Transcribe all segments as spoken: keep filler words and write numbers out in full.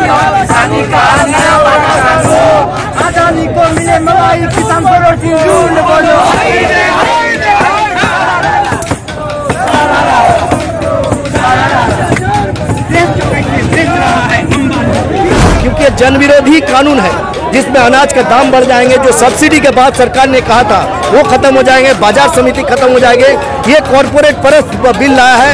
अदानी को मिले मलाई, किसान को रोटी झूठ बोलो। क्योंकि जन विरोधी कानून है जिसमें अनाज के दाम बढ़ जाएंगे, जो सब्सिडी के बाद सरकार ने कहा था वो खत्म हो जाएंगे, बाजार समिति खत्म हो जाएंगे। ये कॉरपोरेट परस्त बिल लाया है।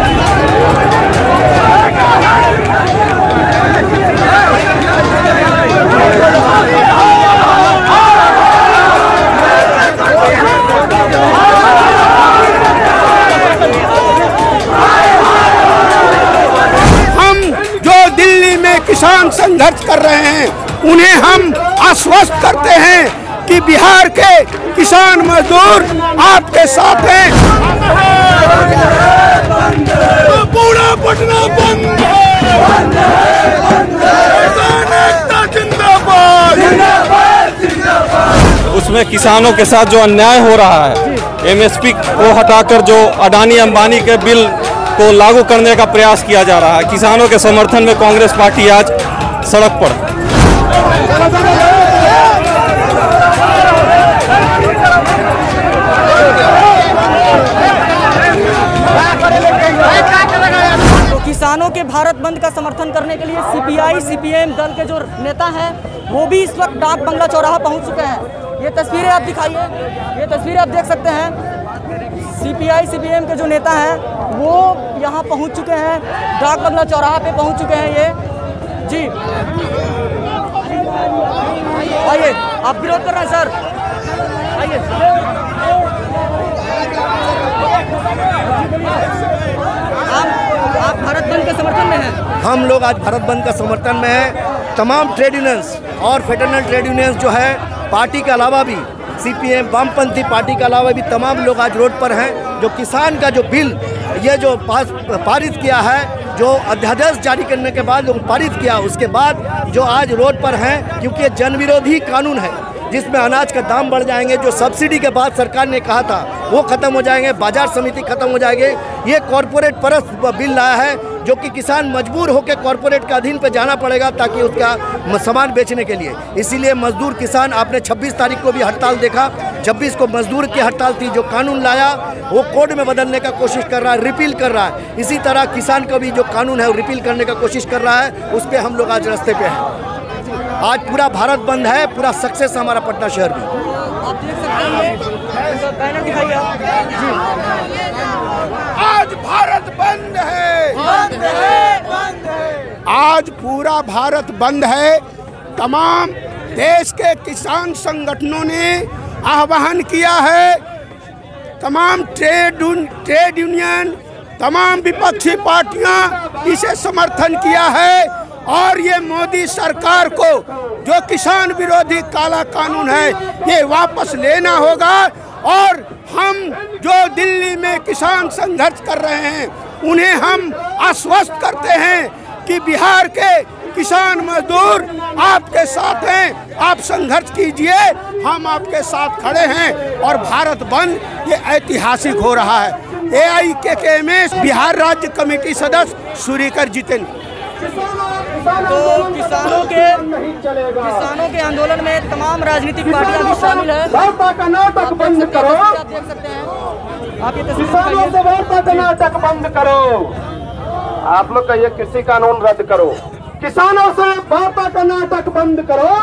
किसान संघर्ष कर रहे हैं, उन्हें हम आश्वस्त करते हैं कि बिहार के किसान मजदूर आपके साथ हैं। पूरा पटना बंद है। उसमें किसानों के साथ जो अन्याय हो रहा है, एमएसपी को हटाकर जो अडानी अंबानी के बिल को लागू करने का प्रयास किया जा रहा है, किसानों के समर्थन में कांग्रेस पार्टी आज सड़क पर। तो किसानों के भारत बंद का समर्थन करने के लिए सीपीआई सीपीएम दल के जो नेता हैं वो भी इस वक्त डाक बंगला चौराहा पहुंच चुके हैं। ये तस्वीरें आप दिखाइए, ये तस्वीरें आप देख सकते हैं। सीपीआई सीपीएम के जो नेता हैं वो यहाँ पहुँच चुके हैं, डाक बंगला चौराहा पे पहुँच चुके हैं ये जी। आइए, आप विरोध कर रहे हैं सर, आइए। आप आप भारत बंद के समर्थन में हैं? हम लोग आज भारत बंद का समर्थन में हैं। तमाम ट्रेड यूनियंस और फेडरल ट्रेड यूनियंस जो है, पार्टी के अलावा भी सीपीएम वामपंथी पार्टी के अलावा भी तमाम लोग आज रोड पर हैं। जो किसान का जो बिल ये जो पास पारित किया है, जो अध्यादेश जारी करने के बाद जो पारित किया, उसके बाद जो आज रोड पर हैं, क्योंकि जन विरोधी कानून है जिसमें अनाज का दाम बढ़ जाएंगे, जो सब्सिडी के बाद सरकार ने कहा था वो खत्म हो जाएंगे, बाजार समिति खत्म हो जाएंगे। ये कॉरपोरेट परस्त बिल लाया है जो कि किसान मजबूर होकर कॉरपोरेट के अधीन पे जाना पड़ेगा ताकि उसका सामान बेचने के लिए। इसीलिए मजदूर किसान, आपने छब्बीस तारीख को भी हड़ताल देखा, छब्बीस को मजदूर की हड़ताल थी। जो कानून लाया वो कोड में बदलने का कोशिश कर रहा है, रिपील कर रहा है। इसी तरह किसान का भी जो कानून है वो रिपील करने का कोशिश कर रहा है। उस पर हम लोग आज रास्ते पे हैं। आज पूरा भारत बंद है, पूरा सक्सेस हमारा पटना शहर भी। आप देख सकते हैं, बैनर दिखाइए आप जी। आज भारत बंद है, बंद है, बंद है। आज पूरा भारत बंद है। तमाम देश के किसान संगठनों ने आह्वान किया है, तमाम ट्रेड ट्रेड यूनियन, तमाम विपक्षी पार्टियां इसे समर्थन किया है। और ये मोदी सरकार को जो किसान विरोधी काला कानून है ये वापस लेना होगा। और हम जो दिल्ली में किसान संघर्ष कर रहे हैं उन्हें हम आश्वस्त करते हैं कि बिहार के किसान मजदूर आपके साथ हैं, आप संघर्ष कीजिए, हम आपके साथ खड़े हैं। और भारत बंद ये ऐतिहासिक हो रहा है। ए आई के के एम एस बिहार राज्य कमेटी सदस्य सूर्यकर जितेंद्र। तो किसानों के किसानों के आंदोलन में तमाम राजनीतिक पार्टियां भी शामिल है। वार्ता का नाटक बंद करो, आप देख सकते हैं, आप ये किसानों से वार्ता का नाटक बंद करो। आप लोग कहिए कृषि कानून रद्द करो, किसानों से वार्ता का नाटक बंद करो,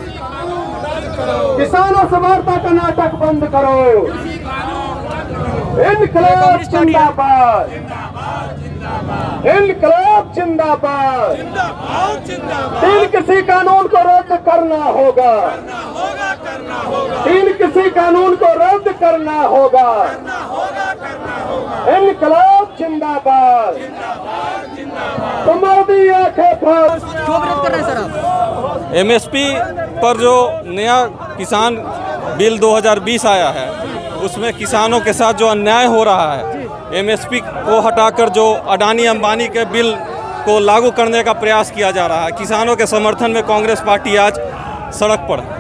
किसानों से वार्ता का नाटक बंद करो। इनकलाब जिंदाबाद, इनकलाब जिंदाबाद। तीन किसी कानून को रद्द करना होगा, तीन किसी कानून को रद्द करना होगा। इनकलाब जिंदाबाद। तो मोदी आंखें पर क्यों विरोध कर रहे हैं सर आप? एमएसपी पर जो नया किसान बिल दो हज़ार बीस आया है उसमें किसानों के साथ जो अन्याय हो रहा है, एमएसपी को हटाकर जो अडानी अंबानी के बिल को लागू करने का प्रयास किया जा रहा है, किसानों के समर्थन में कांग्रेस पार्टी आज सड़क पर है।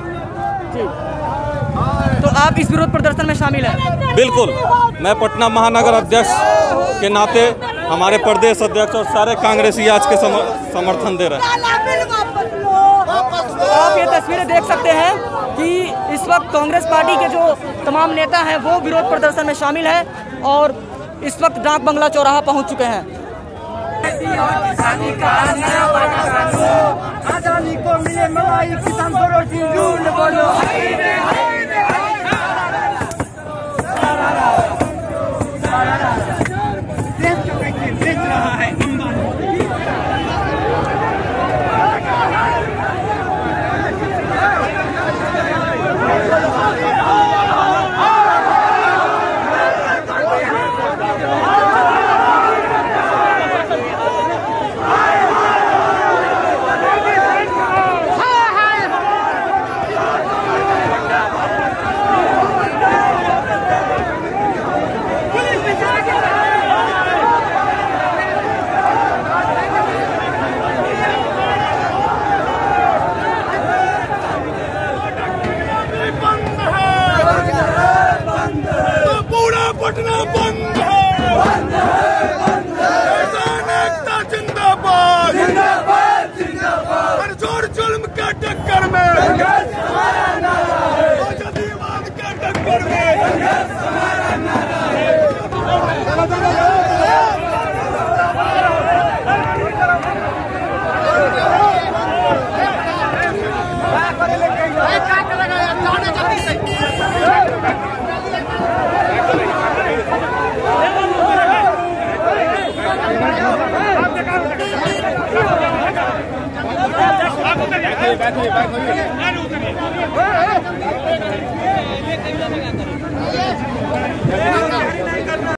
तो आप इस विरोध प्रदर्शन में शामिल हैं? बिल्कुल, मैं पटना महानगर अध्यक्ष के नाते हमारे प्रदेश अध्यक्ष और सारे कांग्रेसी आज के समर्थन दे रहे हैं। आप ये तस्वीरें देख सकते हैं कि इस वक्त कांग्रेस पार्टी के जो तमाम नेता हैं वो विरोध प्रदर्शन में शामिल हैं और इस वक्त डाक बंगला चौराहा पहुंच चुके हैं। आजादी को मिले मलाई, किसान को रोटी, झूठ बोलो। देश जो कैसे बेच रहा है पटना बंद है, बंद है, बंद है। किसान एकता जिंदाबाद, जिंदाबाद, जिंदाबाद। हर जोर जुल्म के टक्कर में संघर्ष हमारा नारा है, आजादीवाद के टक्कर में संघर्ष हमारा नारा है। बैठिए बैठिए